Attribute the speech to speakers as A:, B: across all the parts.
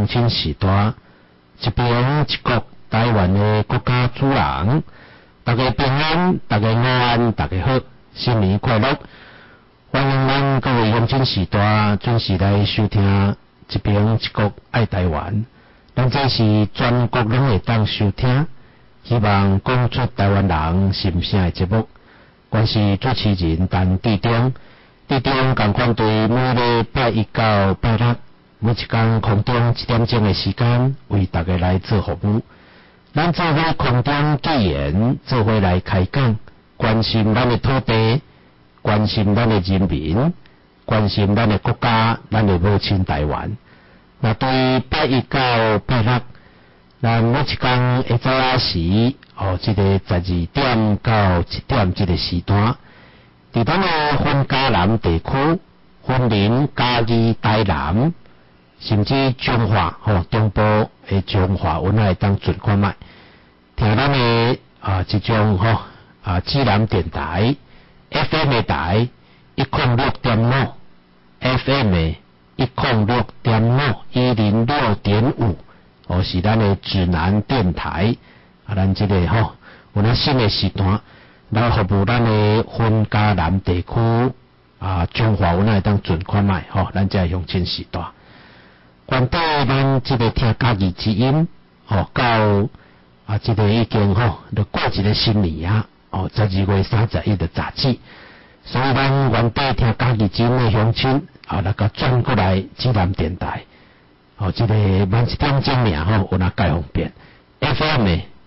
A: 亲时代，一边一国台湾的国家主人，大家平安，大家安，大家好，新年快乐！欢迎咱各位乡亲时代准时来收听一边一国爱台湾，咱这是全国拢会当收听，希望讲出台湾人心声的节目。我是主持人陈志忠，志忠共款对每礼拜一到拜六，每一天空中1点钟的时间，为大家来做服务。咱做伙空中纪言，做伙来开讲，关心咱的土地，关心咱的人民，关心咱的国家，咱的母亲台湾。那对拜一到拜六，咱每一天下早仔时，这个12点到1点这个时段，伫咱的分嘉南地区，分林、嘉义、台南，甚至中华中部的中华文化当尽看卖，听咱的这种指南电台 FM 的台106.5 FM 的106.5 106.5。是咱的指南电台，咱这个有咱新的时段来服务咱的分嘉南地区中华文化当尽看卖咱这乡亲时代。关到咱这个听家己之音到这个已经就过一个新年啊12月31的杂志，所以咱原底听家己之音的乡亲那个转过来指南电台。这个晚1点钟尔有哪介方便 ？FM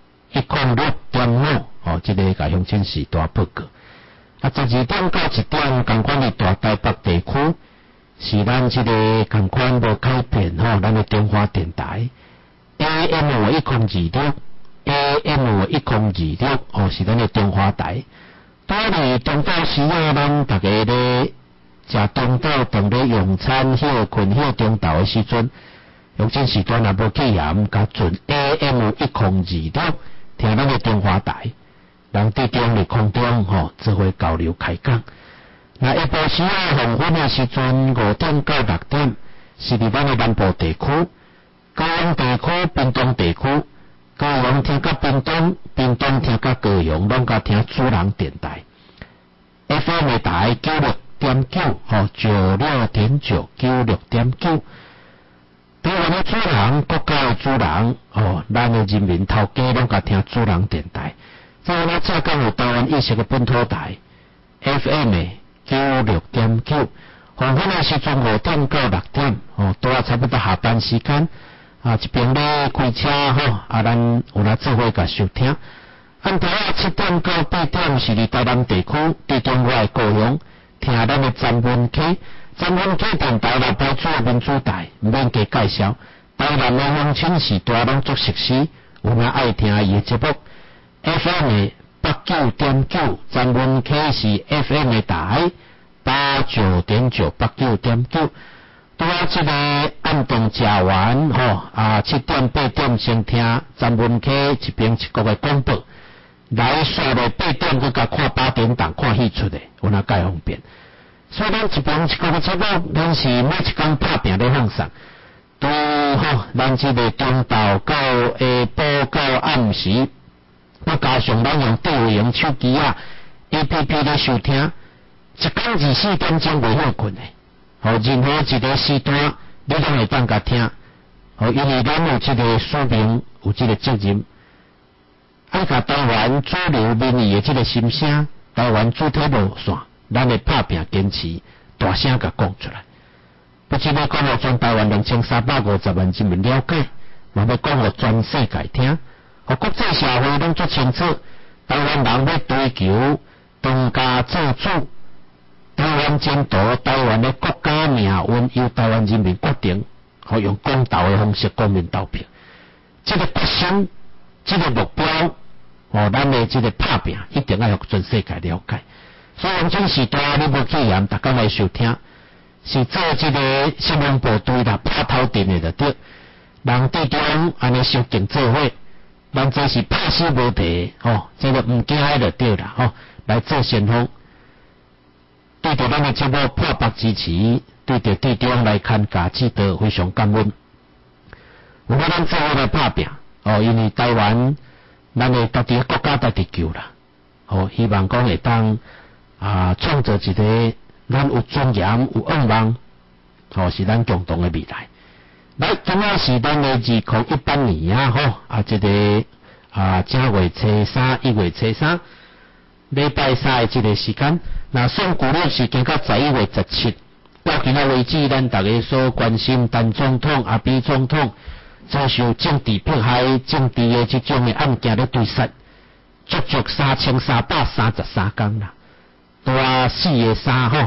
A: 106.5这个甲乡亲时代报告。12点到1点，共款的大台北地区是咱这个共款无改变咱的中华电台 AM 1026 AM 1026是咱的中华台。到伫中昼时咱大家咧食中昼当咧用餐休困休中昼的时阵。乡亲时段若无记严，甲准 AM 1026，听咱的中华台，人伫中立空中做伙交流开讲。那下晡时黄昏的时阵，5点到6点，是伫咱的南部地区、高雄地区、屏东地区，高雄听甲屏东，屏东听甲高雄，拢甲听主人电台 FM 的台96.996.9 96.9。台湾的主人，国家的主人，咱的人民头家拢甲听主人电台。再来再讲有台湾意识的本土台 ，FM 96.9，黄昏的时阵5点到6点，都差不多下班时间，一边咧开车咱有来做伙甲收听。按头7点到8点是伫台南地区，伫中外高雄听咱的詹文溪。咱们这电台来播出民主台，毋免加介绍。台南的乡亲时代拢足熟悉，有哪爱听伊的节目。FM 89.9，咱们溪是 FM 的台89.9 89.9。拄这个暗顿食完7点8点先听咱们溪一边一国的广播，来煞落8点佮甲看8点档看戏出的，有哪介方便。所以咱一边一个的节目，咱是每一天拍拼咧放送，对咱这个中昼到下晡到暗时，加上咱用智慧型手机APP 咧收听，一天24点钟袂休困的，任何一个时段你拢会当甲听，因为咱有这个使命，有这个责任，爱甲台湾主流民意的这个心声，台湾主体路线。咱会拍拼坚持，大声甲讲出来。不只要讲互全台湾2350万人民了解，嘛要讲互全世界听，互国际社会拢足清楚。台湾人要追求当家做主，台湾前途、台湾的国家命运由台湾人民决定，用公道的方式公民投票。这个决心，这个目标，咱的这个拍拼一定要互全世界了解。所以乡亲时代你无记严，逐工来收听，是做这个新闻部队啦，拍头阵的就对。人伫中安尼相竞做伙，咱这是拍死无题这个毋惊迄就对啦来做先锋。对着咱的节目破百支持，对着地中来看价指导，非常感恩。 有法咱做伙来拍拼因为台湾咱的家己的国家家己救啦希望讲会当创造一个咱有尊严有愿望是咱共同的未来。来，今仔是咱的2018年这个正月初3、1月初3礼拜3的这个时间，那算旧历是经到11月17。到今仔为止，咱大家所关心陈总统、阿扁总统遭受政治迫害、政治的这种的案件咧追杀，足足3333天啦，大4个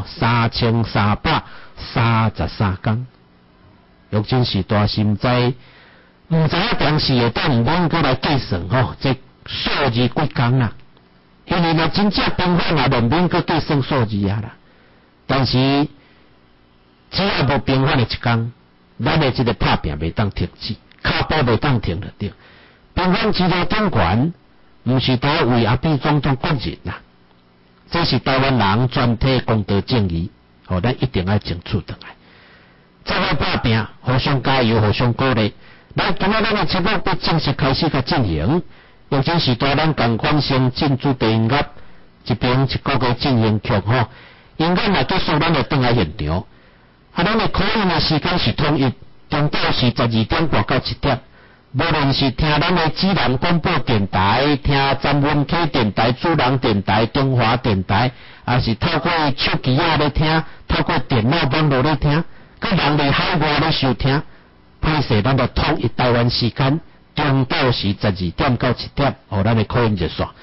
A: 3，3333天，玉真是大心灾，唔知影当时会当唔通过来计算这数字几天啦，因为若真正平反也唔免去计算数字啦，但是只要无平反的一天，咱的这个拍拼袂当停止，脚步袂当停就对。平反之路掌权，唔是单为阿扁总统个人啦，这是台湾人全体公道正义，咱一定要争取倒来。再来拍拼，互相加油，互相鼓励。来，今仔咱的节目要正式开始甲进行，尤其是大咱共款先进驻地音乐，一边一个个进行曲音乐若结束，咱就转来现场。咱的口音的时间是统一，中昼是12点半到1点。无论是听咱的指南广播电台、听詹文溪电台、主人电台、中华电台，还是透过手机咧听，透过电脑网络咧听，佮人伫海外咧收听，歹势咱就统一台湾时间，中昼是12点到1点，咱的口音热线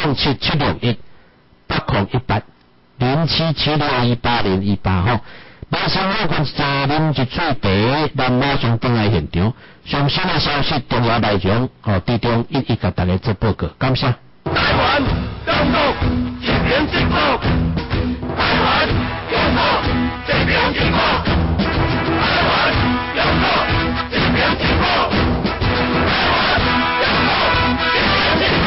A: 077610771807761808马上我看啉一嘴茶，咱马上转来现场。上新的消息，中华内容地中一一甲大家做报告，感谢。
B: 台湾中国一边进步，台湾中国这边进步，台湾中国这边进步，台湾中国这边进步。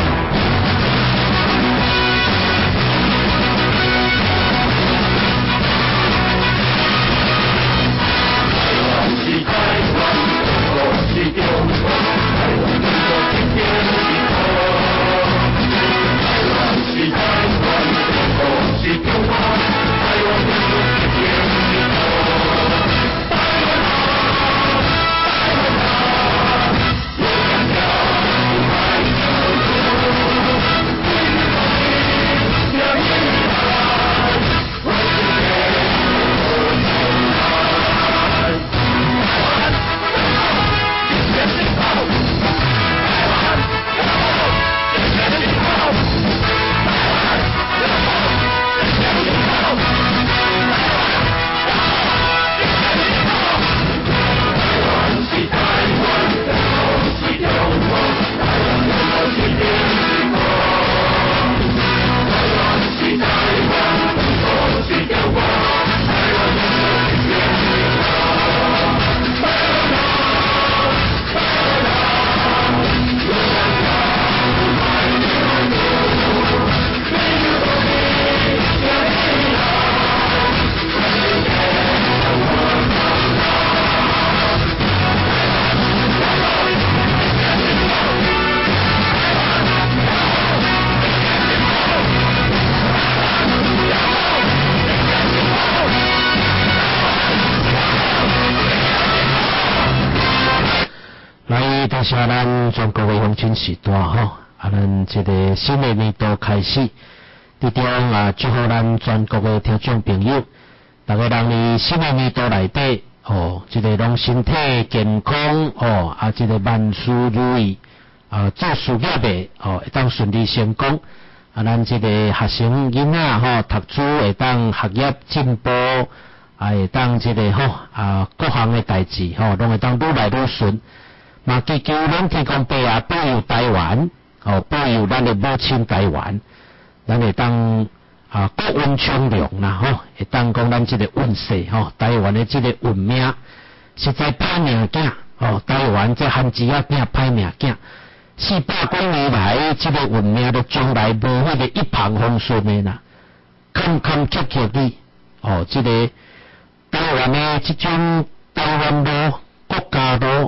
A: 感谢咱全国的乡亲时代咱这个新的年度开始，伫中祝福咱全国的听众朋友，大家人伫新的年度内底这个拢身体健康这个万事如意做事业的会当顺利成功咱这个学生囡仔读书会当学业进步会当这个各项的代志拢会当愈来愈顺。嘛，祈求咱天公伯啊保佑台湾，保佑咱的母亲台湾，咱会当国运昌隆啦，会当讲咱这个运势台湾的这个运命实在歹命囝台湾这汉子仔囝歹命囝，400多年来这个运命都将来无迄个一帆风顺的啦，坎坎坷坷的这个台湾的这种台湾路、国家路。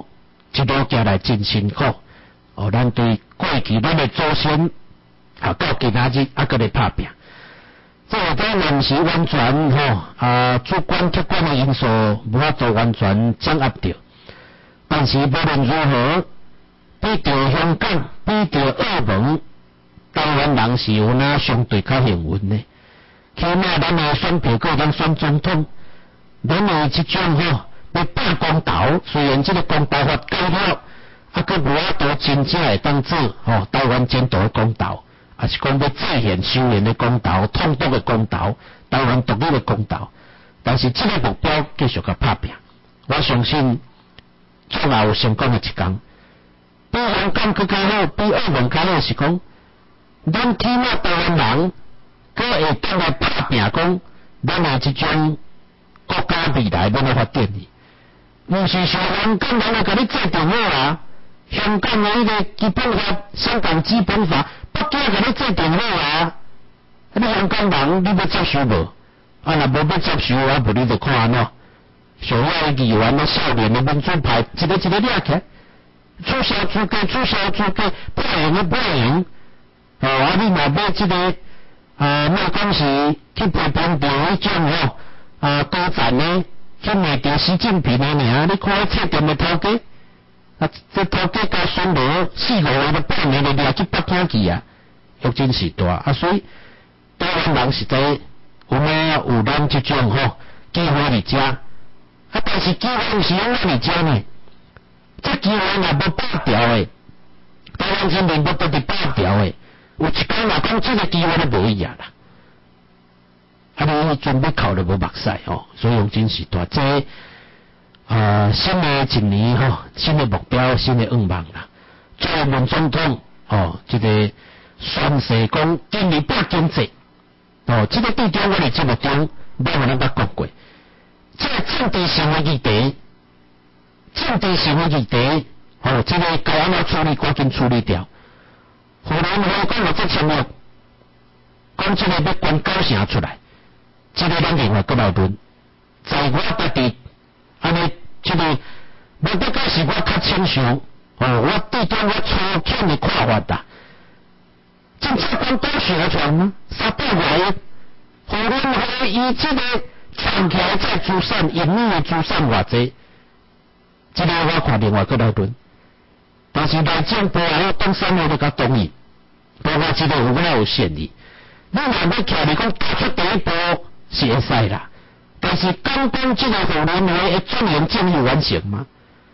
A: 一路行来真辛苦。哦，咱对过去咱的祖先到今仔日还搁咧打拼。这个当然是完全主观客观的因素无法做完全掌握着，但是无论如何，比着香港，比着澳门，台湾人是有哪相对较幸运的。起码咱的选票个人选总统，咱的即种要打公道，虽然这个公道法改了，佫无法度真正会当做台湾前途的公道。也是讲要再现修炼的公道、统独的公道、台湾独立的公道，但是这个目标继续甲打拼，我相信总也有成功的一天。比香港更较好，比澳门较好是讲，咱起码台湾人佫会当来打拼，讲咱的这种国家未来要来发展哩。毋是像香港人来甲你制定好啊，香港的迄个基本法、香港基本法。北京甲你制定好啊！你香港人你要接受无？若无要接受啊，无你就看安怎？上海的议员啊，少年的民主派，一个掠起，取消资格，不赢。你若要这个莫讲是去批评着迄种高赞的，去骂着习近平的尔，你看册店的头家。这头家甲孙罗4、5个都8年就掠去北京去啊，约真是大所以台湾人实在有咱这种机会伫遮但是机会毋是拢伫遮呢，这机会若无打掉的，台湾人民要得伫打掉的，有一天若讲这个机会都无伊啊啦，你准备考了无目屎所以用真是大这。新的一年新的目标，新的愿望啦。作为民总统这个宣誓讲今年打经济这个地中我哋节目中我有咱讲过，这个政治性的议题，这个该安怎处理，赶紧处理掉。湖南话讲了这项目，讲这个要关9成出来，这个咱另外搁来论，在我家己。安尼，这个目的个是我较倾向我对中我粗浅的看法啦。政策官都宣传吗？300来，湖南话以这个长期在资产、盈利的资产偌济，这个我看另外搁来论。但是内政部还东山我都甲同意，包括这个有哪有善意。你若要徛嚟讲踏出第一步是会使啦。但是刚刚这个湖南话的转型正有完成吗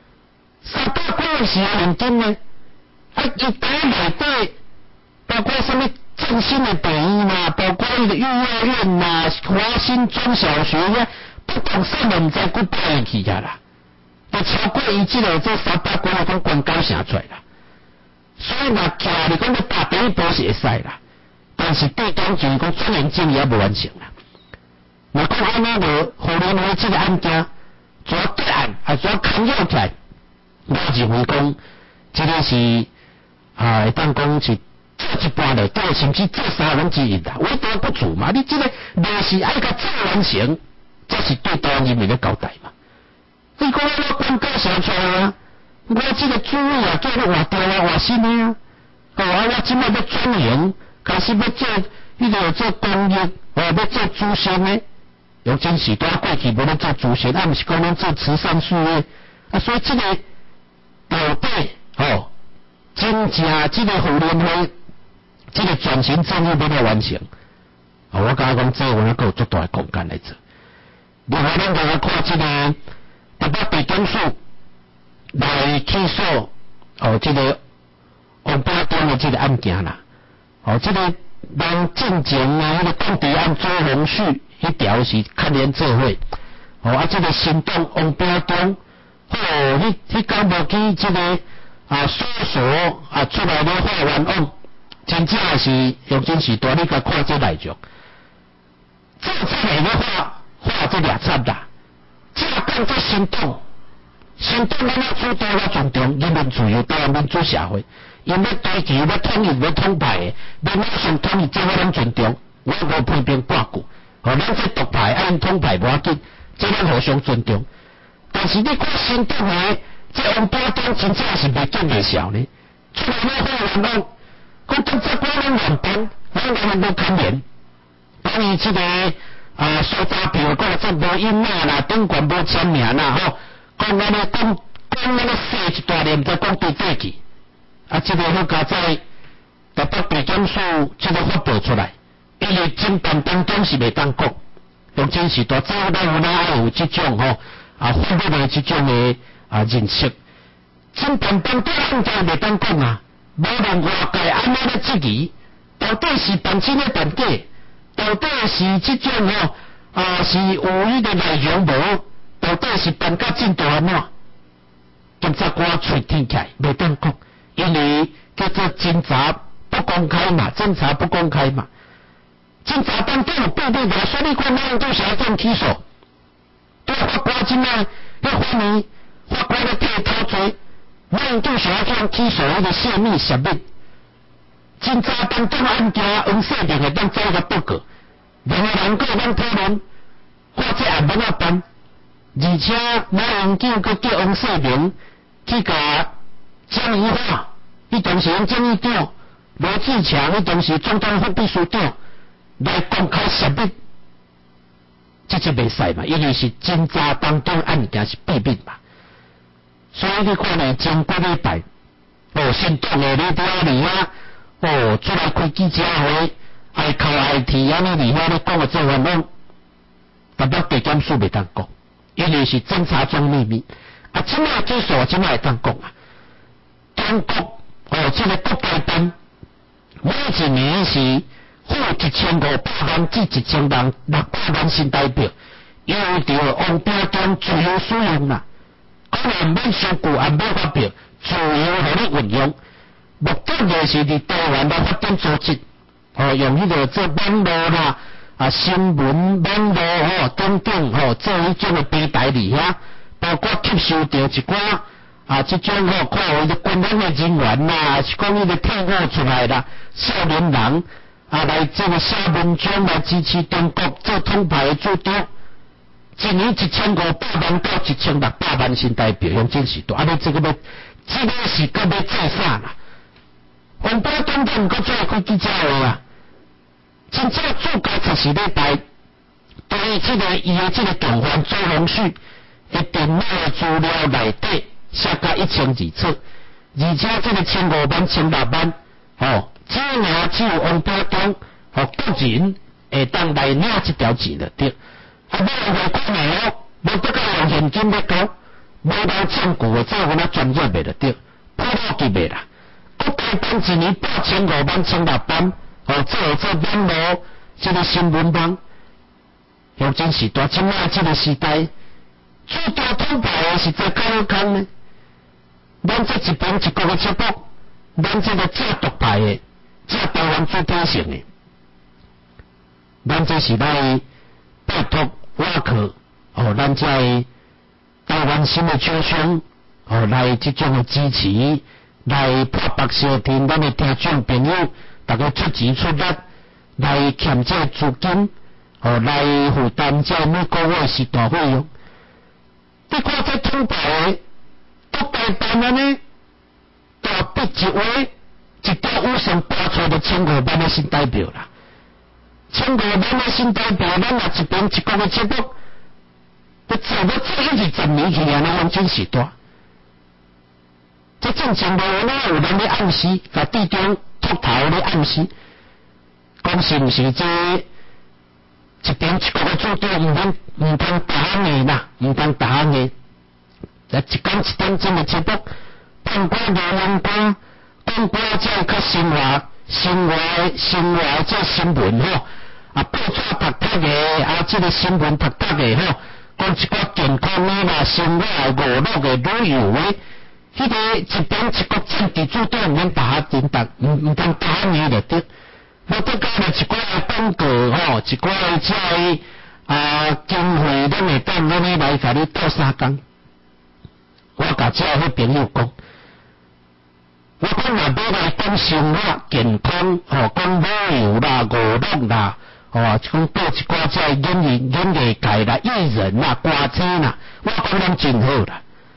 A: ？300几个是认真呢？一台内底包括什么振兴的病院啦，包括那个幼儿园啦、华新中小学呀，不同3年再过摆去啦，就超过伊这个这300几个讲关9成出来啦。所以若徛嚟讲要打第一步是会使啦，但是对当就是讲转型正也无完成啦。我讲安那个湖南话这个案件，做结案做牵引起来，我认为讲这个是会当讲是做一半了，到甚至做1/3啦，微多不足嘛。你这个历史爱甲做完成，这是对台湾人民的交代嘛。你讲我关9成出来啊，我这个主委啊叫你换掉啊，换新的啊，我今麦要转型，开始要做做工业，要做主线的。用真是多过去无咧做主线，毋是讲咱做慈善事业所以这个到底真正这个湖南话这个转型正义要来完成我感觉讲这我还有足大的空间来做。另外咱来看这个台北地检署来起诉这个王八蛋的这个案件啦这个让进前那个抗敌案周鸿旭迄条是牵连做伙这个行动王八蛋迄讲无记这个搜索出来的法院案真正是用真是大，你甲看这内容这出来的画这2册啦，这个讲这行动咱主导我尊重人民自由台湾民主社会，因要追求要统一要统派的，要马上统一，这我咱尊重，我无批评半句咱这独派因统派无要紧，这咱互相尊重。但是你看行动的这王八蛋真正是袂见袂笑呢，出来咧好人讲，讲警察官拢乱办，咱人都看脸，当伊这个收发票讲这无音啦，顶管无签名啦吼，讲安尼讲安尼写一大念，再讲对对去，这个好加在台北地检署这个发布出来，因为侦办当中是袂当讲，用真是大早咱有哪爱有这种吼法律的这种的认识，侦办当中案件袂当讲啊，无论外界安怎咧质疑，到底是办真咧办假，到底是这种是有迄个内容无，到底是办甲进度安怎？警察官嘴挺起来袂当讲，因为叫做侦查不公开嘛，侦查不公开嘛。侦查当中有弊病的，所以你看咱就是要这样起诉。对法官今仔要欢迎法官咧替讨罪，咱就是要这样起诉迄个泄密泄密。侦查当中案件黄世明会当做一个报告，任何人个咱讨论，看这案要怎办。而且马英九佮叫黄世明去甲江宜桦，伊当时用检议长罗志强，伊当时总统府秘书长来公开泄密，这就袂使嘛，因为是侦查当中案件是秘密嘛。所以你看呢，前几礼拜新党的李德利啊，出来开记者会，爱靠爱提安尼厉害咧讲的这番拢，台北地检署袂当讲。因为是侦查中秘密，即摆起诉即摆会当讲啊。中国这个国台办每一年是付1500万至1600万新台币，由着王炳忠自由使用啦，可能免收据也免发票，自由互你运用。目的就是伫台湾来发展组织，用迄个做网络啦。新闻、网络等等做迄种的平台里遐，包括吸收到一寡这种看有的军人的人员啦，是讲迄个退伍出来啦，少年人来这个写文章来支持中国做统派的主张，一年1500万到1600万新台币，用真是大。你这个是搁要做啥啦？王宝忠都毋过做开记者会啊！真正注解14礼拜，对于伊的这个共犯周龙旭的电脑的资料内底写到1002册，而且这个1500万、1600万，只拿只有王炳忠个人会当来领这条钱就对。无任何可能无得甲用现金来交，无来证据的做我那专业袂就对，破路级袂啦。国台办一年8500万、1600万。做网络这个新闻网，用真是大。即摆这个时代，主调统派的是在靠空呢。咱这一边一国的节目，咱这个正独派的、正台湾主体性的，咱这是来拜托瓦克，咱这台湾新的厂商，来这种的支持，来拍白小听咱的听众朋友。大家出钱出力来欠这资金，来负担这每个月是大费用。你看这统派的国台办安尼，大笔一位一条五线拔出就1500万的新台币啦，1500万的新台币，咱若一边一个月节目，要做20年去啊，那真是大。这正常无哪有人咧暗示，甲地中秃头咧暗示，讲是毋是这一边一个月做到毋通打你啦，毋通打你。一讲一点钟的节目，判官内容官，讲官才较生活这新闻报纸读读的这个新闻读读的讲一寡健康的啦、生活的、娱乐的、旅游的。迄个一边一国政治主张免打电达，毋通打你就对。我再加了一寡广告一寡这经费，咱会当安尼来甲你斗3工。我甲这迄朋友讲，我讲若要来讲生活健康，讲旅游啦、娱乐啦，讲报一寡这演艺界啦、艺人啦、歌星啦，我讲拢真好啦。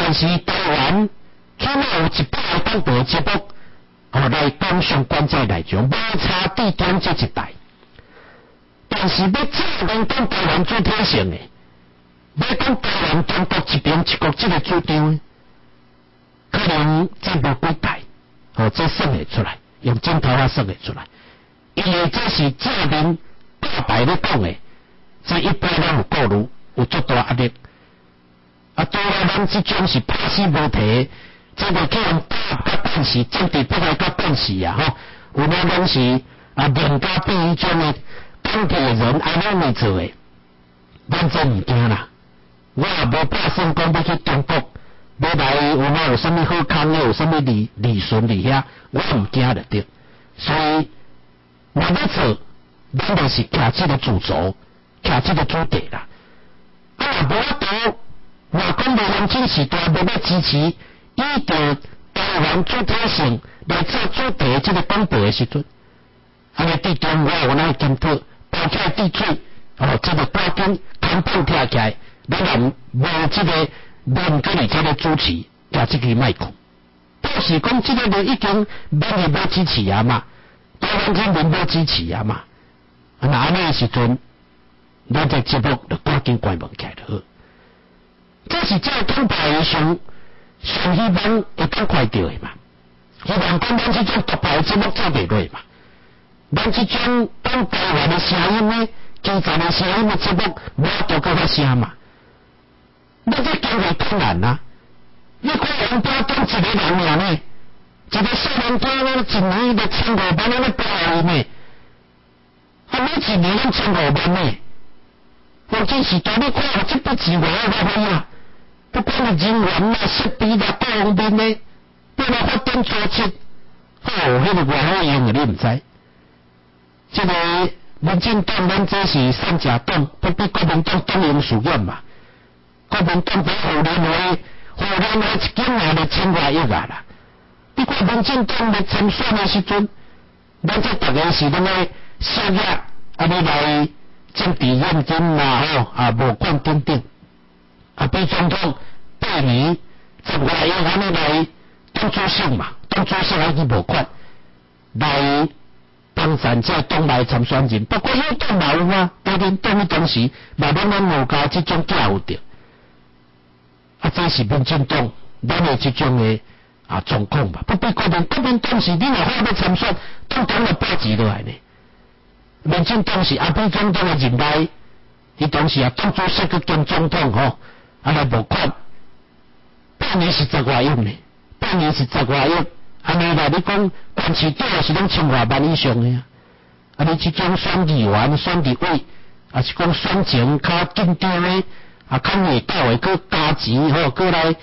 A: 但是台湾起码有100个广播节目，来讲相关这内容，无差地点这一代。但是要正面讲台湾主体性的，要讲台湾中国一边一国这个主张的，可能这无几代，这算会出来，用镜头算会出来。因为这是正面大白咧讲的，这一般人有顾虑，有足大压力。当然咱这种是拍死无提，这个叫人打甲办事，政治不该甲办事啊！有那拢是人家比迄种的讲题的人安怎来做的，咱真唔惊啦。我也无打算讲要去中国，要来有哪有啥物好康的，有啥物利顺伫遐，我唔惊就对。所以我要做，咱就是徛这个主轴，徛这个主题啦。无法度。若讲无人情时代要支持，依照台湾主体性来做主题这个广播的时阵，安尼伫中我有哪检讨，包起来滴水，这个赶紧扛棒跳起来，咱人无这个连个而且咧主持，加这个麦克，到时讲这个就已经免人要支持啊嘛，台湾人民要支持啊嘛，那安尼的时阵，咱这节目就赶紧关门起来就好。这是这个党派上希望会赶快到的嘛，希望讲咱这种独派的节目做袂落嘛，咱这种讲台湾的声音呢，基层的声音的节目，我都够较声嘛。你这机会当然啦，你看人家当一个人尔呢，一个小人家呢，一年就1500万咧包伊呢，每一年拢1500万呢。关键是当你看这笔钱我要花费啊，不管是人员啦、设备啦、各方面呢，要来发展组织，迄个外好用的你唔知。这个民进党咱这是三甲党，不比国民党党营事业嘛？国民党比互联网一间也就1000多亿啊啦。你看民进党咧参选的时阵，咱这大家是拢个小业安尼来。政治认真啦，无管等等，比总统8年10来亿安尼来当主席嘛，当主席还是无管来当选这党内参选人，不过有党嘛有啊，当然当时嘛拢咱有甲这种教有着，这是民进党咱的这种的状况嘛，不比国民党是你若好要参选，党就8级落来呢。民进党是比总统的任内，伊当时当主席去兼总统来无管，8年是10多亿呢，8年是10多亿，安尼来你讲，关市长是拢10多万以上的啊，你这种选议员、选立委，是讲选情较紧张的，较未到的，佮加钱佮来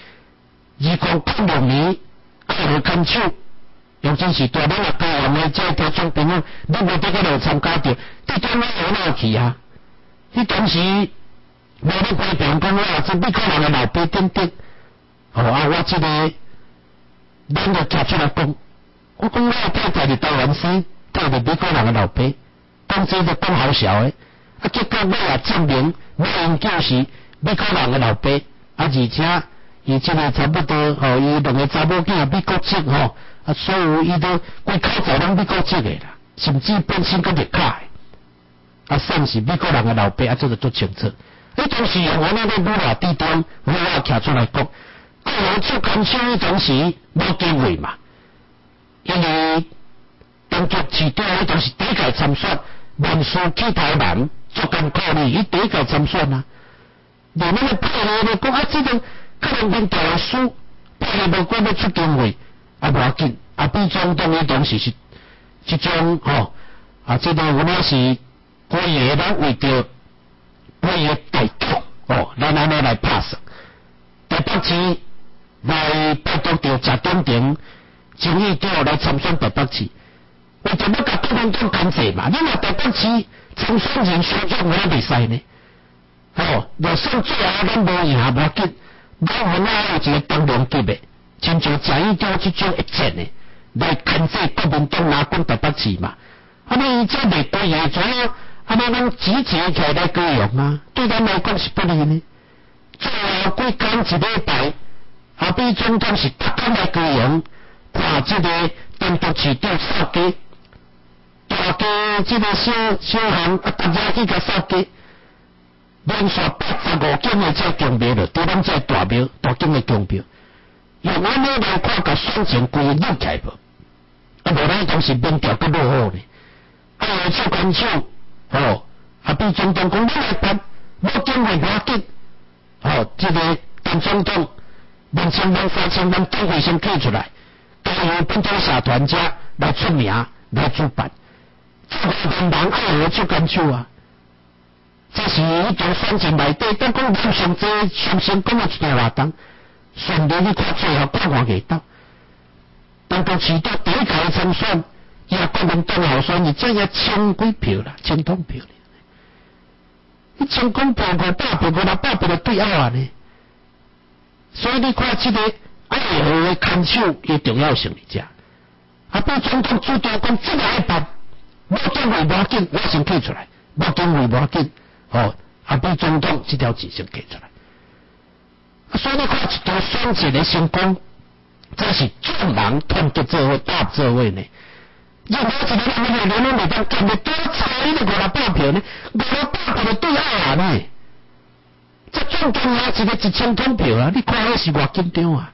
A: 2006年来牵手。尤其是大咱台湾的这听众朋友，你无得个来参加着，你当然有哪去啊？你当时无咧批评讲这美国人的老爸等等，我这个咱就站出来讲，我讲我太太是台湾生，太是美国人的老爸，当这就讲好笑的，结果我也证明，我因就是美国人的老爸，而且伊这个差不多伊2个查某囝美国籍所有伊都规口罩拢美国籍的啦，甚至本身佫绿卡的，算是美国人的老爸，这个都清楚。当时我那个女地方，我徛出来讲，个人做牵手迄当时无机会嘛，因为当局市长迄当时第一届参选，文书去台南做艰苦呢，伊第一届参选啊，连那个派咧讲这个可能跟台湾输，派无过要出经费。无要紧，比总统的当时是这种这个有哪是几个人为着几个大局咱安尼来拍算。台北市来拜托着谢长廷前议长来参选台北市，为着要甲国民党牵制嘛？你若台北市参选人选举我袂使呢？就算最后咱无赢无要紧，咱有哪有一个当良级的？亲像谢议长这种一战的来牵制国民党拿管台北市嘛，你这袂对的，怎样？咱集结起来高用啊，对咱来讲是不利呢。最后几天一礼拜， 后壁总统是特工来高雄，看这个监督市长扫街，大家这个小项大家去甲扫街，连续85间的这宫庙了，对咱这大庙大间的宫庙，用安尼来看甲选前规个扭起来无？无咱当时民调阁落后呢，手牵手，后壁总统讲咱来办，无经费无要紧，这个陈总统2000万、3000万经费先摕出来，交由本土社团者来出名来主办，这个人爱手牵手啊！这是迄种选前内底，但讲人上济上成功的一段活动，顺利你看最后看个到。当到市长第一届参选，也国民党候选人只也千几票啦，1000多票呢。你成功票500票、500票就对拗啊呢。所以你看这个爱好的牵手的重要性伫遮。被总统主动讲这个爱办，无经费无要紧，我先摕出来，无经费无要紧，被总统这条字先摕出来。所以你看一段选举的成功。这是众人团结做伙、搭做伙呢。任何一个人拢袂当干得多差迄个500票呢，500票就对拗啊呢。这总共一个1000多票啊，你看迄是偌紧张啊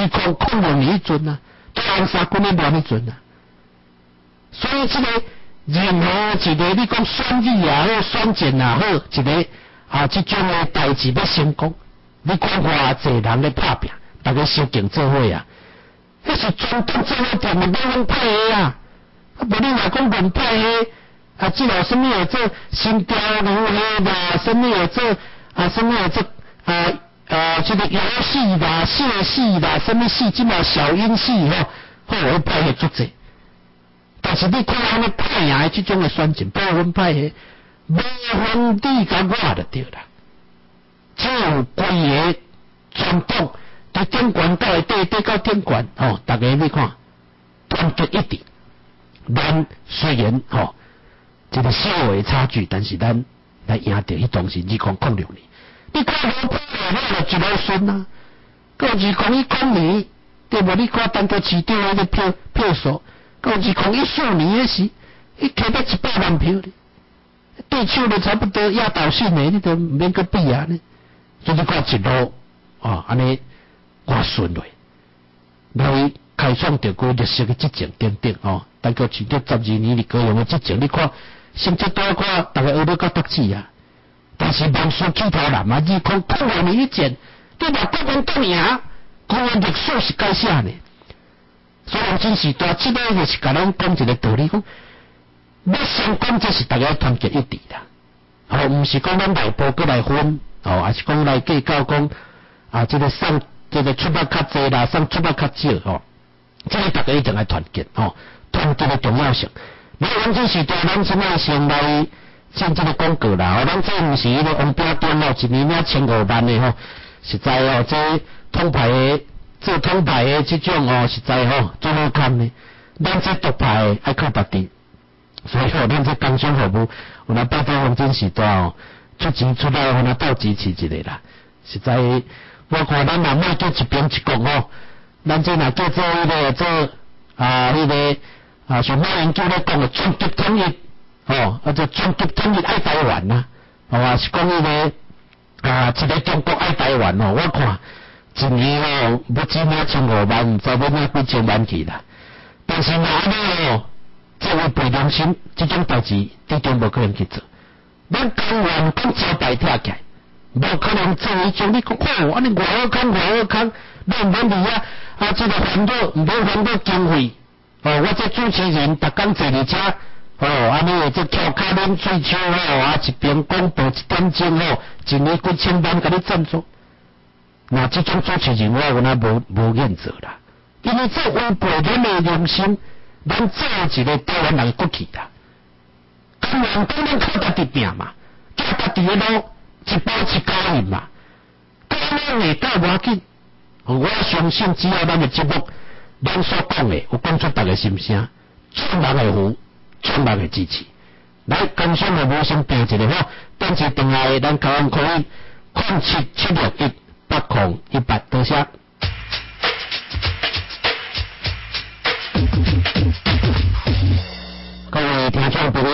A: ！2006年迄阵啊，台湾3军的乱迄阵啊。所以这个任何一个你讲选举也好、选战也好，一个这种的代志要成功，你看偌济人咧拍拼，大家相竞做伙啊。迄是总统做伙定的咱派的啊，无你若讲论派的，即个什么会做新雕牛的啦，什么会做什么会做这个游戏啦、谢戏啦，什么戏，即嘛小英戏我派的足济。但是你看安尼派赢的即种的选情，百分派的，无分你甲我就对啦。只有规个总统。伫顶悬到下底，底到顶悬，大家你看，团结一致。咱虽然这个小的差距，但是咱来赢得迄当时2006年。你看无派的，就一路顺啊。到2010年，对无？你看当个市长迄个票数，到2014年的时，伊摕到100万票哩，对手都差不多压倒性的，你都唔免搁比啊呢。所以你看一路安尼。我顺落，来开创着个绿色的执政等等但个市长12年里高雄的执政，你看成绩多看，大家学到到得志啊。但是万事起头难啊，2006年迄战，你若国民党赢，国民历史是改写呢。所以真是大，这个就是甲咱讲一个道理，讲要成功，这是大家团结一致啦。唔是讲咱内部过来分，还是讲来计较讲这个送。这个出发较济啦，送出发较少这个大家一定要团结团结的重要性。咱这时代，咱现在先来像这个广告啦咱这毋是迄个王炳忠一年要1500万的实在这通牌的做通牌的这种实在做好看呢。咱这独派的爱靠别地，所以咱这工商服务，有那拜托黄金时代出钱出来，有那斗支持一个啦，实在。我看咱若莫叫一边一国咱这若叫做迄个做迄个像马英九咧讲的终极统一这终极统一爱台湾呐，是讲迄个一个中国爱台湾我看一年不止1500万，唔知要几千万去啦。但是若安尼这违背良心，这种代志一定无可能去做。咱公园讲招牌拆起来。无可能做迄种，你讲安尼外好康，你唔免伫这个烦恼，唔免烦恼经费。我这主持人逐工坐伫车，安尼这翘脚啉水手一边广播1点钟一年几千万甲你赞助。那这种主持人我有那无愿做啦，因为这违背咱的良心，咱做一个台湾人过去啦。当然靠家己拼嘛，走家己的路。一步一脚印嘛，咱会到无要紧。我相信只要咱的节目，咱所讲的有讲出大家心声，众人会服，众人会支持。来，工商服务先订一个等一电话，咱台湾可以0776180100，多谢。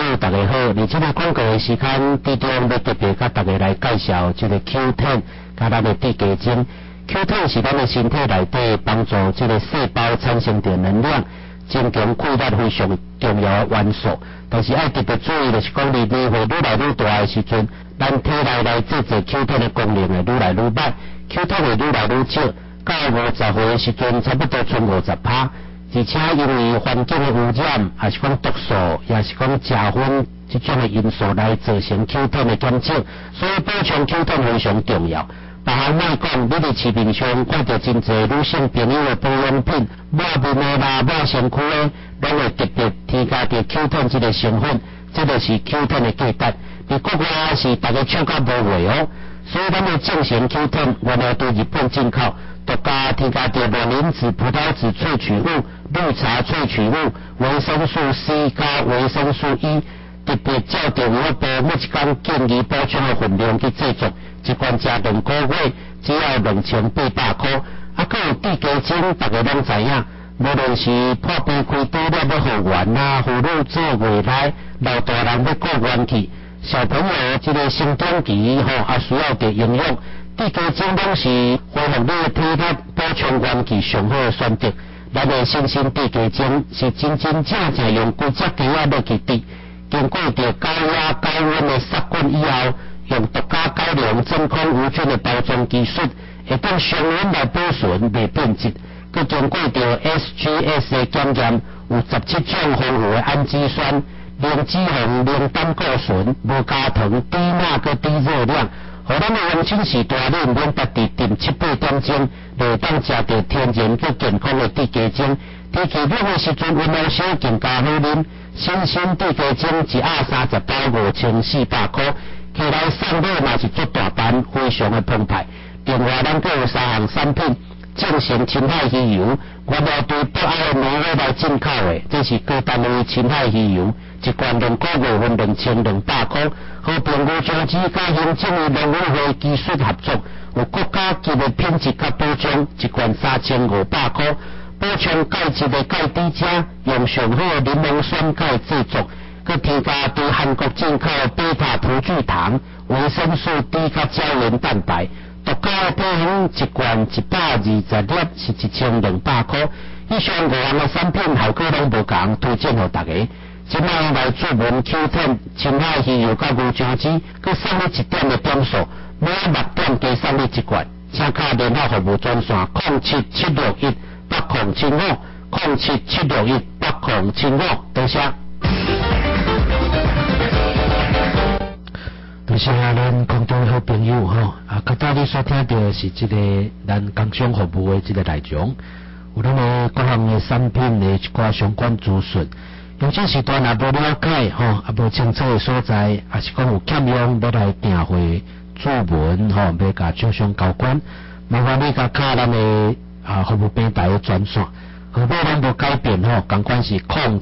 A: 大家好，伫这个广告的时间之中，要特别甲大家来介绍这个 Q10 甲咱的地基精。Q10 是咱的身体内底帮助这个细胞产生的能量，增强溃力非常重要的元素。但是要特别注意的是讲，年岁愈来愈大的时阵，咱体内来制造 Q10 的功能会愈来愈歹 ，Q10 会愈来愈少。到50岁的时阵，差不多剩50%。而且因为环境的污染，也是讲毒素，也是讲食薰这种的因素来造成 Q10 的减少，所以补充 Q10 非常重要。别项来讲，你伫市面上看到真侪女性朋友的保养品，抹面的啦、抹身躯的，拢会特别添加着 Q10 这个成分，这就是 Q10 的价值。伫国外是大家抢到无货哦，所以咱的正常 Q10 原来对日本进口。独家添加着卵磷脂、葡萄籽萃取物、绿茶萃取物、维生素 C 加维生素 E， 特别照着我部每一天建议补充的分量去制作，一罐吃2个月只要2800块。还有地基精，大家拢知影，无论是破病开刀了要复原啦，妇女做月来，老大人要顾元气，小朋友这个成长期也需要着营养。地基精拢是恢复你的体力、补充元气上好的选择。咱的新鲜地基精是真正用规只鸡仔落去滴，经过着高压高温的杀菌以后，用独家改良真空无菌的包装技术，会当常温来保存袂变质。佮经过着 SGS 的检验，有17种丰富的氨基酸、零脂肪、零胆固醇、无加糖、低钠佮低热量。互咱的用亲时大你毋免家己炖7-8点钟，就当食着天然佮健康的地基精。天气冷的时阵，温柔小更加好啉。新鲜地基精一盒30包5400块，起来送礼嘛是做大单，非常的澎湃。另外，咱阁有3项产品。正成青海鱼油，原来对北海的挪威来进口的，这是高单位青海鱼油，一罐2个月份2200块。和平务组织甲行政的农委会技术合作，有国家级的品质甲保障，一罐3500块。补充钙质的钙酯钾，用上好的柠檬酸钙制作，佮添加对韩国进口的贝塔葡聚糖、维生素 D 甲胶原蛋白。独家的配方一罐120粒是1200块，以上5项的产品效果拢无同，推荐给大家。即摆来注文 Q10 青海鱼油甲牛樟子，佮送你1点的点数，每6点加送你1罐。请卡联络服务专线077618075，077618075，多谢。就是咱空中的好朋友刚才你所听到的是这个咱工商服务的这个内容，有咱的各项的产品的一寡相关资讯。用这时段也无了解也无清楚的所在，也是讲有欠用要来订货注文要甲厂商交关，麻烦你甲卡咱的服务平台的专线，号码咱无改变同款是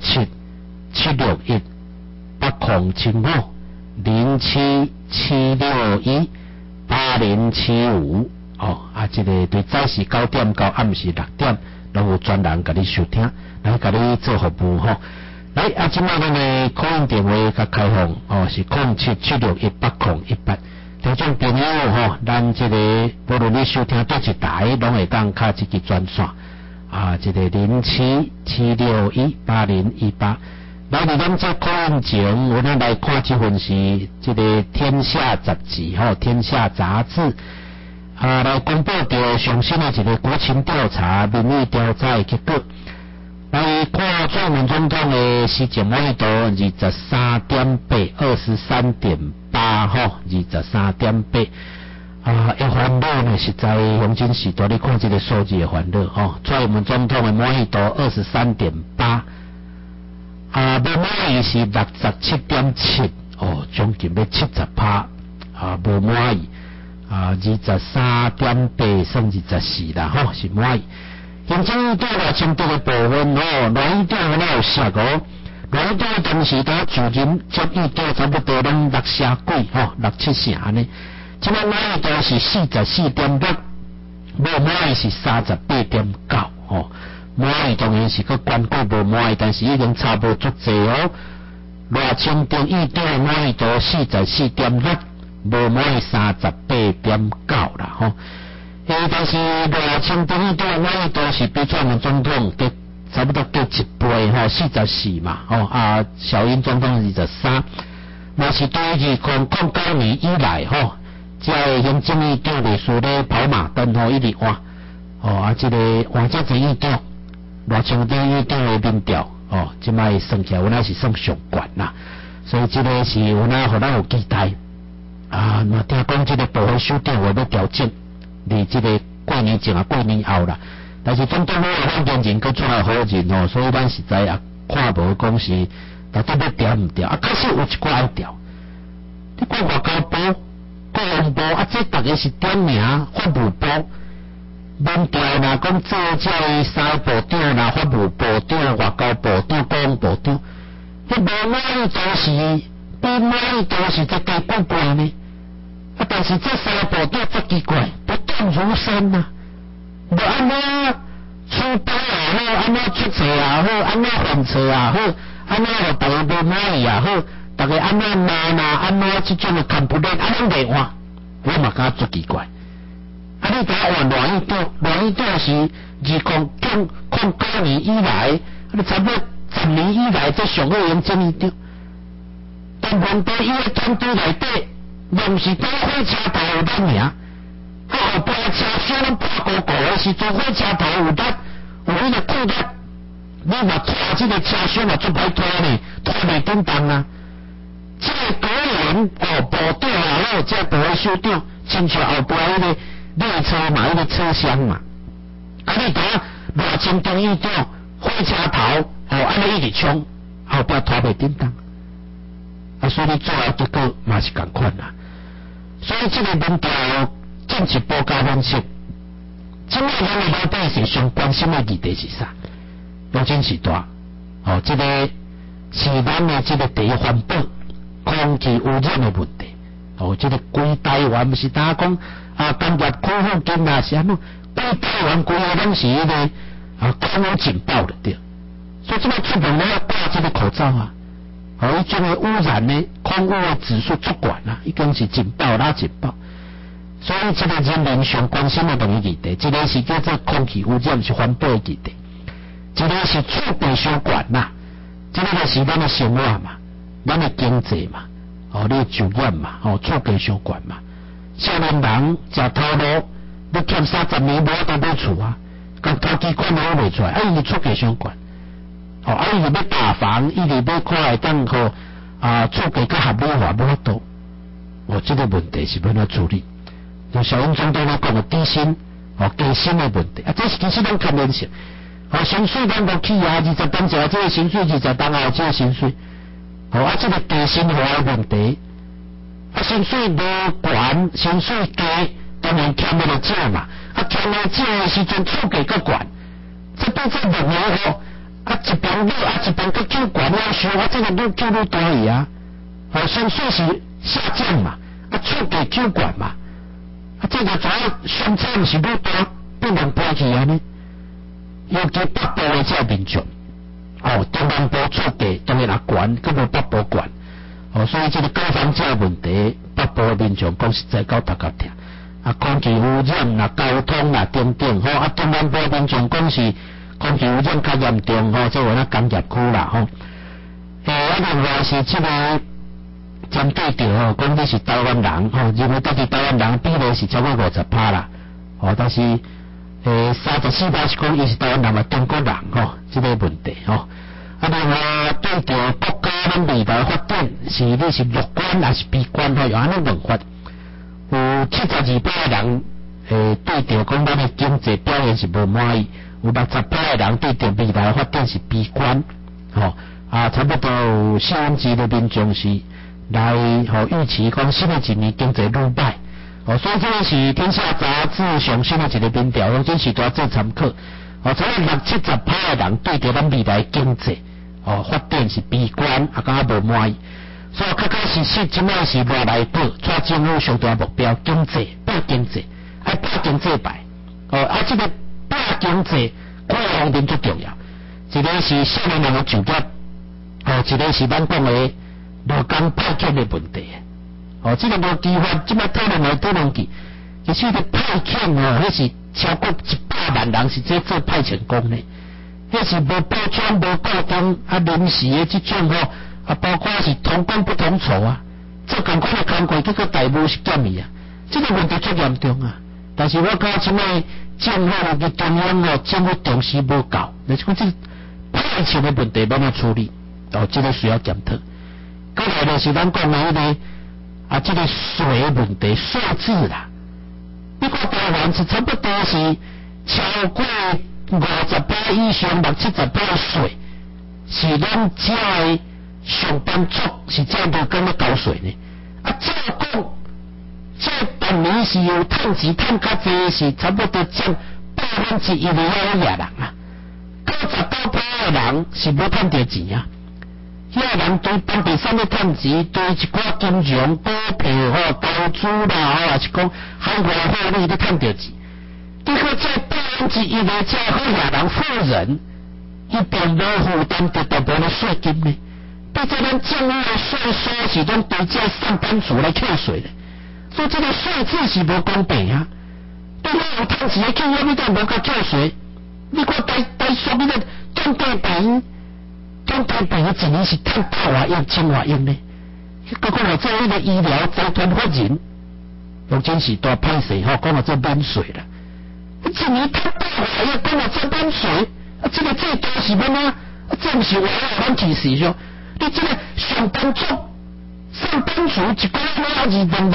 A: 077618075，077618075这个对早时9点到暗时6点，拢有专人甲你收听，来甲你做服务来即摆咱的call in电话甲开放是077618018。听众朋友咱这个无论你收听倒一台，拢会当卡这个专线这个077618018。来伫咱这call in前，我咱来看这份是这个《天下》杂志《天下》杂志来公布着上新的一个国情调查、民意调查的结果。来看蔡英文总统的施政满意度23.8%，23.8%，23.8%。烦恼呢，实在黄金时代，你看这个数字的烦恼蔡英文总统的满意度23.8%，不满意是67.7%，将近要70%，不满意23.8%算24%啦，是满意。行政对外程度的部分内底有写内底当时他自人接意到差不多拢6成几6-7成安尼。即摆满意度是44.6%，无满意是38.9%满意当然是佫关过无满意，但是已经差无足济热清定意中满意度44.6，无满意38.9啦吼。但是热清定意中满意度是比川普总统嘅差不多加一倍吼，44嘛吼小英总统23，嘛是对2009年以来吼，即个行政院长历史咧跑马灯吼，一直换这个换遮济院长，热清定院长的民调即摆算起来，原来是算上悬啦，所以这个是原来互咱有期待嘛，听讲这个部会首长话要调整，离这个过年前过年后啦。但是总统府咱今人佫出来好人所以咱实在也看无讲是到底要调唔调确实有一寡要调。你看外交部、国防部这大家是点名法务部。民调若讲做这3部长啦，法务部长、外交部长、国防部长，迄无满意度是比满意度是再加几倍呢？但是这3部长足奇怪，不动如山呐。无安怎出包也好，安怎出错也好，安怎犯错也好，安怎互大家无满意也好，大家安怎骂啦，安怎这种的看不惯，安怎袂换，我嘛感觉足奇怪。你甲我换乱一段是2009年以来，差不多10年以来这上好用真院长。但问题伊个团队内底，又是当火车头有咱名，后壁车厢拢破鼓鼓的时阵，火车头有咱，有迄个顾力，你若拖这个车厢也足歹拖呢，拖袂叮当啊。这个高员部长也好，这个部会首长，亲像后壁迄个。列车嘛，迄个车厢嘛，你睇热清定院长火车头，安尼一直冲，后壁拖袂叮当，所以你最后结果嘛是同款啦。所以这个民调进一步加分析，今日咱的老百姓上关心的议题是啥？不仅是大，这个是咱的这个第一环保、空气污染的问题。这个规台湾不是大家讲工业区附近啊是安怎？规台湾规个拢是迄个空污警报的对。所以这摆出门都要戴这个口罩啊。迄种的污染呢，空污的指数足悬啊，已经是警报拉警报。所以这个人民上关心的两个议题，一个是叫做空气污染，是环保的议题；一个是厝地伤悬啦，这个就是咱的生活嘛，咱的经济嘛。你就业嘛，厝价伤悬嘛，少年人食头路，要欠30年无得买厝啊，共投机款拿袂出来，伊厝价伤悬，伊是要打房，伊是要看会当厝价较合理化，无法度，这个问题是要怎处理？就小英总统咧讲的低薪，加薪的问题，这是其实咱看认识，薪水咱落去啊，20担下这个薪水，20担后这个薪水。这个低薪化的问题，薪水无悬，薪水低，当然欠得了钱嘛。欠了钱的时阵，厝价更悬，这变做两个一边落，一边搁救悬了收，这个愈救愈大去啊。薪水是下降嘛，厝价救悬嘛，这个怎相差是愈大，变成搬去安尼。尤其北部的这民众。中南部厝价当然也悬，佮无北部悬。所以这个高房价问题，北部的民众讲实在够大家听。空气污染啦、交通啦等等，中南部的民众讲是空气污染较严重，即话咱工业区啦，另外是这个针对着讲你是台湾人，认为家己台湾人比例是超过50%啦，但是34%是讲伊是台湾人嘛，中国人这个问题另外对着国家咱未来发展是你是乐观还是悲观有安尼两法。有72%的人对着讲咱的经济表现是无满意，有60%的人对着未来发展是悲观，差不多有4%的民众是来预期讲新的一年经济愈歹。所以这个是天下杂志上新的一个民调，这是大做参考。所以60-70%的人对着咱未来经济发展是悲观，感觉无满意。所以确确实实，即摆是外来宝，带政府上大目标，经济打经济，打经济牌。这个打经济，看方面最重要。一个是少年人的就业， 一个是咱讲的路工派遣的问题。这个无机法，即摆讨论来讨论去，其实个派遣迄是超过100万人是做派遣工呢，迄是无保障、无固定临时的即种包括是同工不同酬做同款的工课，结果待遇是减伊这个问题足严重但是我感觉即摆政府嘅中央政府重视无够，就是讲这派遣的问题要怎处理？这个需要检讨。再来就是咱讲的迄个这个税的问题，税制啦。你看台湾是差不多是超过50%以上，60-70%的税是咱遮的上班族是遮无讲要交税呢。照讲，这半年是有趁钱趁较济，是差不多占1%的遐人99%的人是无趁到钱遐人对当地产业趁钱，对一寡金融、股票投资啦还是讲海外获利都趁到钱。结果这1%的这好遐人富人，伊并无负担到大部分的税金呢。对这咱政府的税收是咱对这上班族来扣税的，所以这个税制是无公平对咱有趁钱的企业，你都无甲扣税。你看台属你个中大病。中大病一年是趁8万亿、1000万亿呢，结果做迄个医疗财团法人，用真是大歹势讲做免税啦。一年趁8万亿，讲做免税，这个制度是要哪？这毋是为了咱歧视哟？你这个上班族、上班族一个月拿2万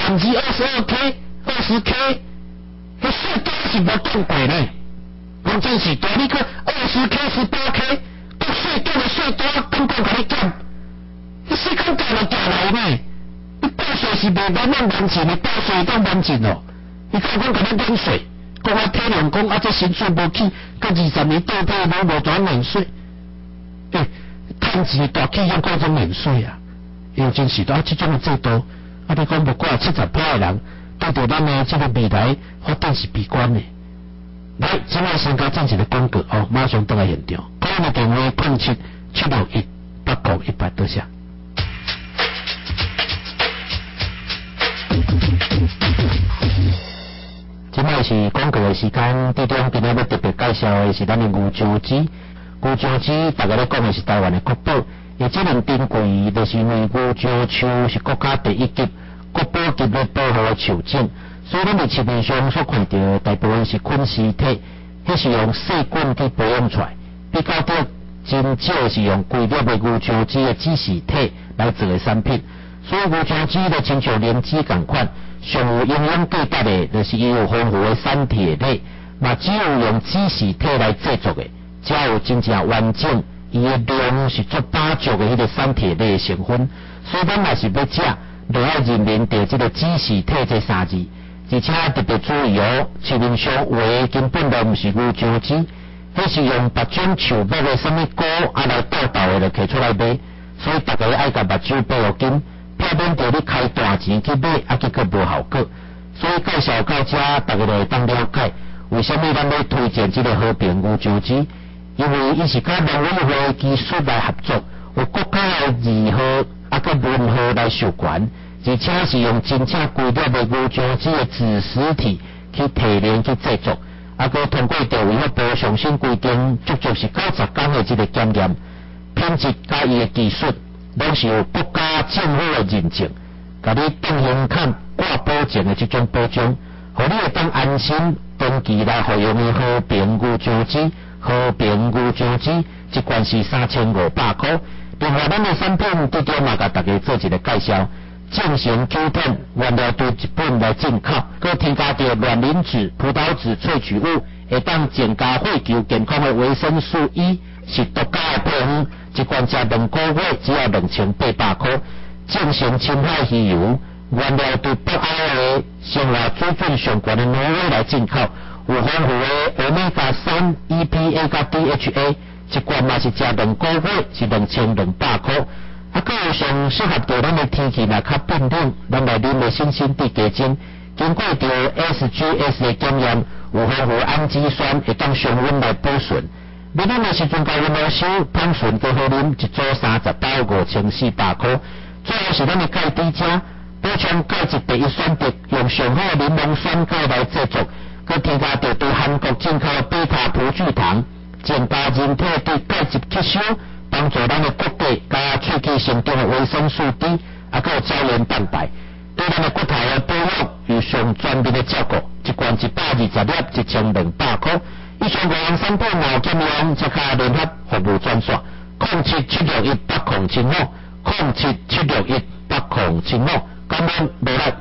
A: 22K、20K， 迄税多是无降过呢。用真是大，你看20K、18K。税多的税多，根本甲你减，你税讲降就降来呢。你报税是袂慢慢还钱的，报税当还钱你讲甲你免税，讲体谅讲这薪水无起，到20年倒退无转免税。趁钱的大企业讲做免税因真是这种的制度，你讲无怪70%的人对着咱的这个未来发展是悲观的。来，现在先甲进一个广告马上倒来现场。我们电话07-761-8918，多谢。现在是广告的时间，在中今日要特别介绍的是咱的牛樟芝。牛樟芝大家咧讲的是台湾的国宝，而这种珍贵就是因为牛樟树是国家第1级国宝级的保护的树种。所以咱伫市面上所看到大部分是菌丝体，迄是用细菌去培养出来，比较多真少是用规粒的牛樟芝的子实体来做的产品。所以牛樟芝就亲像莲子同款，上有营养价值的，就是伊有丰富的产铁类，嘛只有用子实体来制作的，才有真正完整，伊的量是足饱足的迄个产铁类的成分。所以咱若是要食，就要认明到这个子实体这3字。而且特别注意市面上画根本都毋是牛樟芝，迄是用别种树木的什么果来斗的就摕出来卖，所以大家爱甲目睭闭好紧，避免着你开大钱去买，结果无效果。所以介绍到这，大家就会当了解为什么咱要推荐这个和平牛樟芝，因为伊是甲农委会技术来合作，有国家的字号甲文号来授权。而且是用真正规粒的牛樟芝的子实体去提炼去制作，佮通过调为部上新规定，足足是90天的这个检验，品质甲伊的技术，拢是有国家政府的认证，甲你定型看挂保证的这种保障，互你会当安心长期来服用的和平牛樟芝。和平牛樟芝一罐是3500块。另外，咱的产品伫中嘛，甲大家做一个介绍。进行 Q 片，原料对日本来进口，佮添加着卵磷脂、葡萄籽萃取物，会当增加血球健康的维生素 E， 是独家的配方，一罐食2个月只要2800块。进行青海鱼油，原料对北欧的生活水准上悬的挪威来进口，有丰富的Omega-3、EPA 甲 DHA， 一罐嘛是食2个月是2200块。佮有上适合着咱的天气若较变冷，咱来啉的新鲜地鸡精，经过着 SGS 的检验，有丰富氨基酸，会当常温来保存。 要啉的时阵，甲阮老师潘顺都好啉，一组30包5400块。最后是咱的钙低加，补充钙质第一选择，用上好柠檬酸钙来制作，佮添加着对韩国进口的贝塔葡聚糖，增加人体对钙质吸收，帮助咱的骨骼甲喙齿成长的维生素 D， 佮有胶原蛋白，对咱的骨头的保养有上全面的照顾。一罐120粒，1200块。以上5样产品毛减量，再加联合服务专线0776180075，0776180075，感恩无力。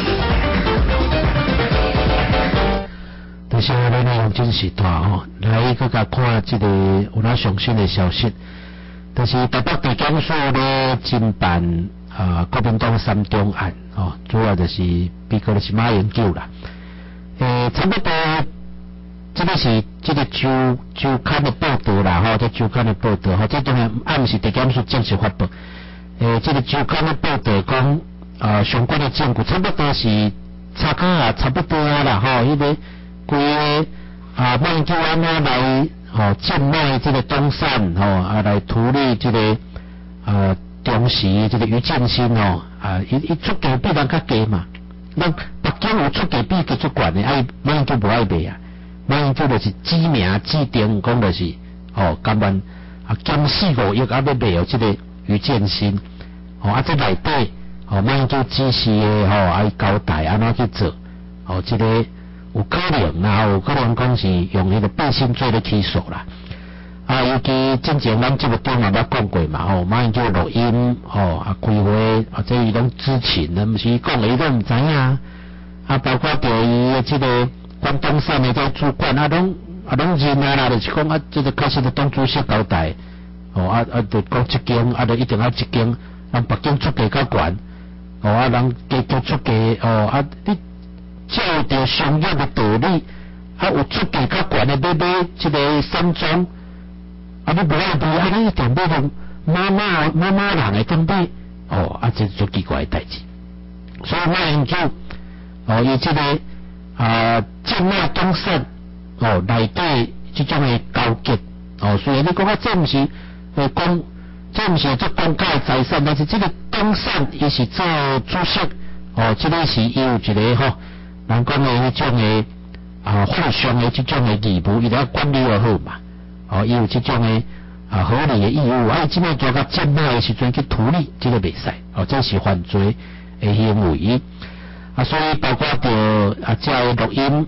A: 但是咱内容真是大吼，来佮甲看这个有哪上新的消息。但是台北地检署咧侦办国民党3中案哦，主要就是比较是马英九啦。差不多，这个是这个周刊的报道啦，吼，这周刊的报道，吼，这当然暗是地检署正式发布。这个周刊的报道讲，相关的证据差不多是差不多啦，吼，因为规个马英九安那来贱卖这个东山，来图利这个中时这个于建新伊出价比人较低嘛。咱北京有出价比较足悬的，马英九无爱卖啊，马英九就是指名指定讲就是甘愿减4-5亿要卖这个于建新，这内底马英九指示的交代安怎去做，这个有可能啦，有可能讲是用迄个背信罪的起诉啦。尤其之前咱节目中也捌讲过嘛，马英九录音，开会，这伊拢知情的，毋是讲的伊都毋知影，包括着伊的这个关东山的这主管，拢认啦，就是讲这个开始的党主席交代，就讲一间，就一定要一间，让北京出价较悬，人加出价，你照着商业的道理，有出价较悬的要买这个山庄。你无爱买，你一定要用妈妈人的讲买，这是足奇怪的代志。所以马英九，伊这个贱卖东山，内底这种的交结，虽然你讲这毋是讲，这毋是做公家财产，但是这个东山伊是做主席，这个是伊有一个人讲的迄种的互相的这种的义务，伊要管理好嘛。伊有这种的合理的义务，即摆做到贱卖的时阵去处理，这个袂使，这是犯罪的行为。所以包括着这录音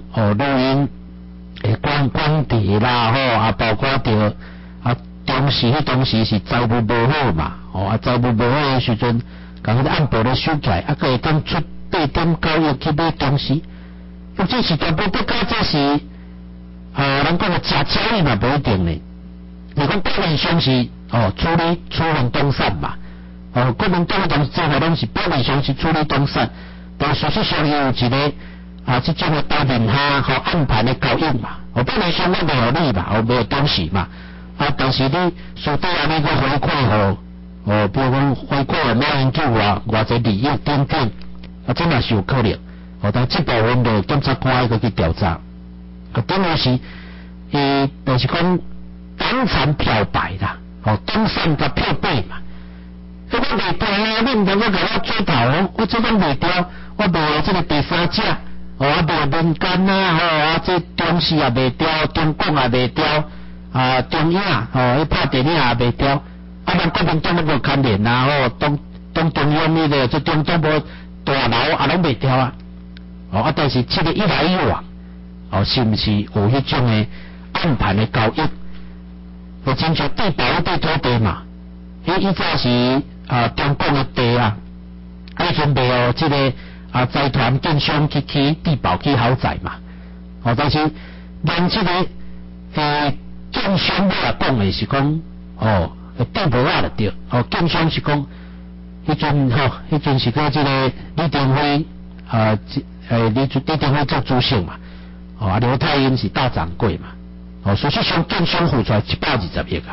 A: 光碟啦，包括着当时是财务无好嘛，财务无好的时阵，甲迄个暗部咧收起来，佫会当出8.9亿去买东西，这是全部不搞，这是。人讲的假交易嘛，不一定呢。你讲表面上是处理东山嘛，国民党的做法拢是表面上是处理东山，但事实上有一个这种的大面下暗盘的交易嘛。表面上咱没有你嘛，没有东西嘛，但是你属地安尼个回馈比如讲回馈马英九偌济利益等等，这嘛是有可能。但这部分的检察官要去调查。等于是，就是讲党产漂白啦，东山甲漂白嘛。我卖掉啊，你唔通我甲我做头我这种卖掉，我卖这个第三者，卖民间啊，这中视也卖掉，中广也卖掉，中影去拍电影也卖掉，咱国民党都无牵连啦，中央那个这中部大楼拢卖掉啊，但是这个一来一往。是毋是有迄种的暗盘的交易？亲像地保对土地嘛，伊早是中共的地伊准备这个财团建商去起地保起豪宅嘛。但是连这个建商来讲的是讲地保就对，建商是讲迄阵是讲这个李登辉李登辉做主席嘛。刘太英是大掌柜嘛，事实上建商付出来120亿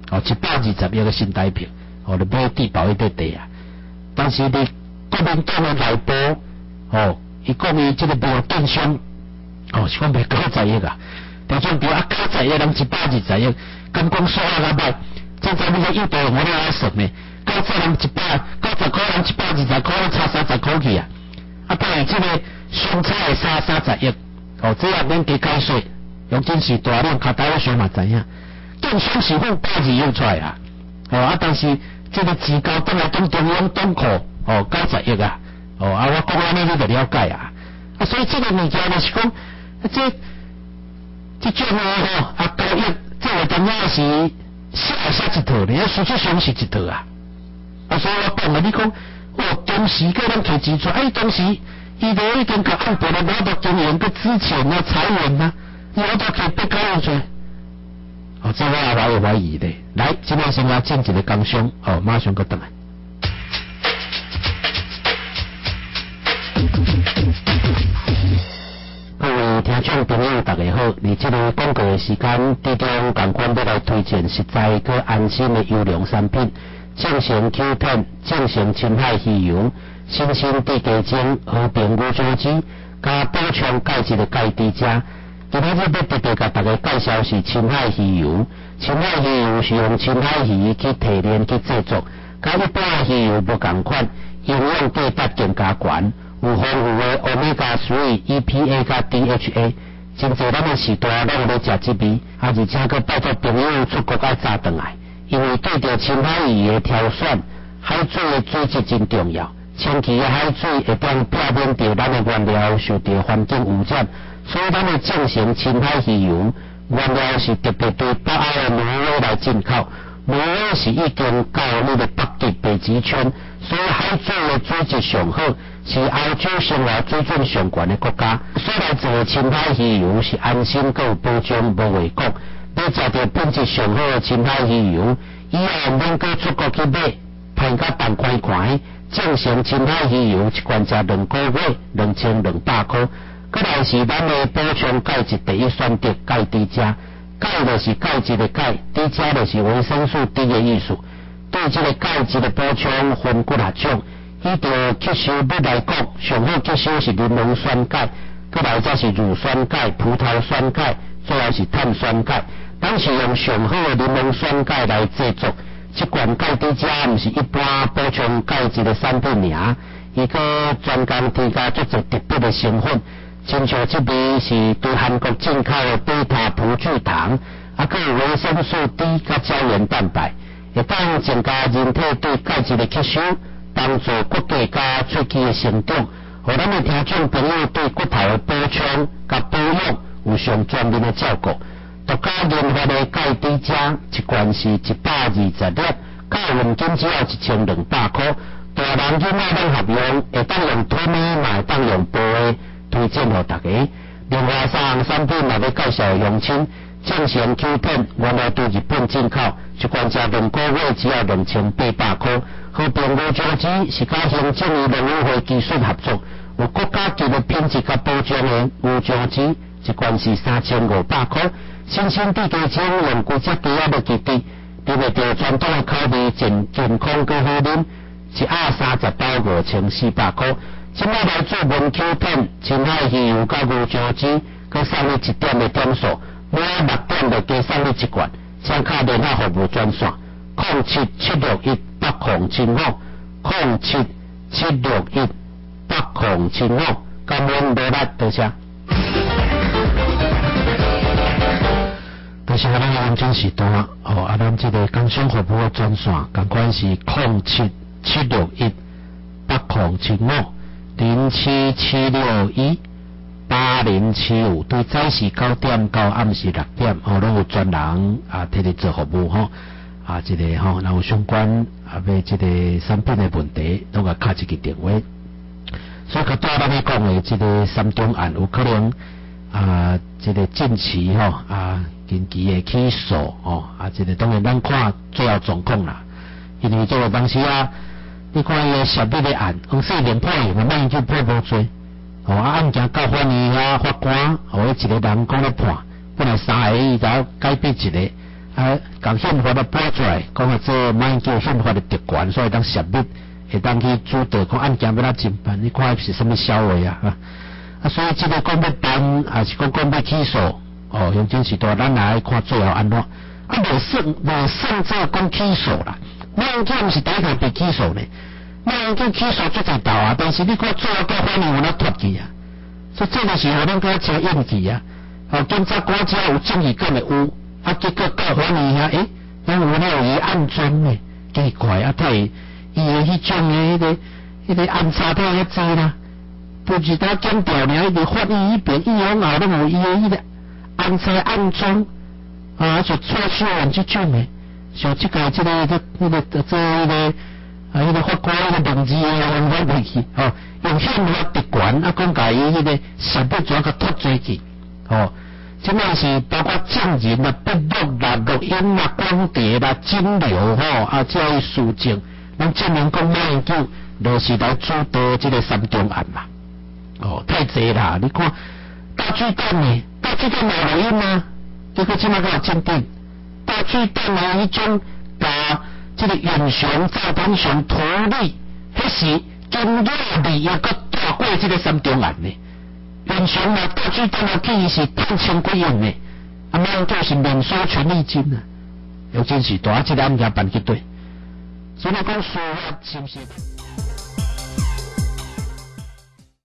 A: 120亿的新台币，你买地保一块地但是你国民党的内部，伊讲伊这个卖建商，是讲卖90亿但像比90亿人120亿， 金光数啊个歹，现在你个印度我咧来算呢，90人190块人120块，差30块去啊！啊，当然这个相差会差30亿，哦，这样免加减税，用真是大量卡大上嘛知影，建商是份大字用出来啊，哦啊，但是这个钱交倒来中央党库，哦90亿啊，哦啊，我讲安尼你就了解啊，啊，所以这个物件就是讲，这种吼啊交易，这个当然是写一套咧，实际上是一套啊。啊，所以我讲啊，你讲，当时个人摕钱出，当时伊都已经甲按部了拿到经营个之前啊，裁员啊，拿到摕8个月出。哦，这我也蛮有怀疑的。来，今仔先来进一个工商，马上搁转来。各位听众朋友，大家好！伫这个广告的时间，伫中共管要来推荐实在个安心的优良产品，正成 Q 片、正成青海鱼油、新鲜地鸡精、和平牛掌鸡，加补充钙质的钙低加。今仔日要特别甲大家介绍是青海鱼油。青海鱼油是用青海鱼去提炼去制作，甲一般鱼油不同款，营养价值更加悬。有丰富的 Omega-3、EPA 加 DHA， 真侪咱的时代拢咧食这味，而且搁拜托朋友出国爱早转来，因为对着青海鱼的挑选，海水的水质真重要。长期的海水会当避免着咱的原料受到环境污染，所以咱的正成青海鱼油原料是特别对北欧的挪威来进口。挪威是已经到你的北极北极圈，所以海水的水质上好，是欧洲生活水准上悬的国家。所以做的青海鱼油是安心够保障无违国。要食到品质上好的青海鱼油，以后免搁出国去买，骗甲放款款。正成青海鱼油一罐食2个月，2200块。搁来是咱的补充钙质第一选择，钙低加。钙就是钙质的钙，低加就是维生素 D 的意思。对这个钙质的补充分几啊种，伊着吸收要来讲，上好吸收是柠檬酸钙，搁来则是乳酸钙、葡萄酸钙，最后是碳酸钙。咱是用上好的柠檬酸钙来制作。这罐钙低加毋是一般补充钙质的产品尔，伊个专工添加足侪特别的成分。亲像这味是对韩国进口的贝塔葡聚糖，还有维生素 D 加胶原蛋白，会当增加人体对钙质的吸收，帮助骨骼加喙齿的成长，互咱的听众朋友对骨头的补充加保养有上全面的照顾。独家研发的钙低加一罐是120粒，价现金只要1200块。大人囡仔拢合用，会当用吞的，嘛会当用煲的。推荐给大家。另外3项产品也要介绍乡亲，正成 Q 片原来对日本进口，一罐食2个月只要2800块。和平牛掌鸡是甲行政与农委会技术合作，有国家级的品质甲保障的牛掌鸡，一罐是3500块。新鲜地鸡精用几只鸡仔要记得，你袂着传统的口味，健康更好啉，一盒30包5400块。今仔来做文 Q 片，青海鱼油甲牛掌鸡，佮送你1点的点数，满6点就加送你1罐。请卡电话服务专线：077618075，077618075，感恩多力，多谢。多谢咱的黄金时段咱这个工商服务的专线，同款是077618075，077618075，对早时9点到暗时6点，拢有专人替你做服务这个若有相关要这个产品的问题，拢甲敲一个电话。所以甲咱咧讲的这个3中案，有可能这个近期近期的起诉这个当然咱看最后状况啦，因为这个当时你看伊涉入的案，用4年判刑，咱就判无罪。案件到法院法官，一个人讲咧判，本来3个伊就改变一个，共宪法都搬出来，讲这卖叫宪法的特权，所以当涉入，会当去主导看案件要哪侦办，你看是什么消息所以这个讲要办，还是讲要起诉，用真是大，咱来看最后安怎。 无算做讲起诉啦。案件毋是第一下被起诉呢，案件起诉足侪道啊，但是你看做到法院有哪脱去啊？所以这个时候咱该车运气啊，检察官只有正义感的有，结果到法院遐，咱有了伊暗装呢，奇怪啊，太伊的迄种的迄个暗差太遐济啦，不是他检调尔，伊个法院迄边以往后拢有伊的迄个暗差暗装就错书案即种的，像即个即个做迄个法官迄个名字用法落去，用宪法特权讲甲伊迄个实不怎个脱罪去，即卖是包括证人啊、笔录啦、录音啦、光碟啦、金流这些事情，拢证明讲马英九就是来主导即个三中案嘛。太济啦！你看大巨蛋呢，大巨蛋有录音啊，结果即卖个鉴定，大巨蛋啊迄种甲即个袁雄、赵天雄图利，迄是金亚利又搁大过即个三中案呢。袁雄啊，大巨蛋啊，去是判千几亿呢，马英九是免收权利金啊，又真是大，即个案件办去对，所以讲司法是毋是？